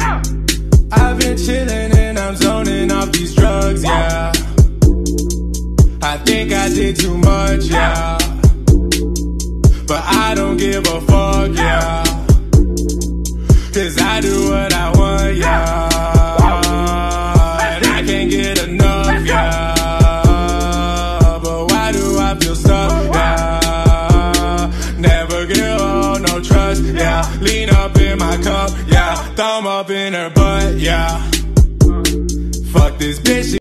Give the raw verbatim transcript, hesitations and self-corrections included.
I've been chilling and I'm zoning off these drugs, yeah. I think I did too much, yeah. But I don't give a fuck, yeah. Cause I do what I want, yeah. And I can't get enough, yeah. But why do I feel stuck, yeah. Never give her no trust, yeah. Lean up in my cup, yeah. Thumb up in her butt, yeah. Fuck this bitch.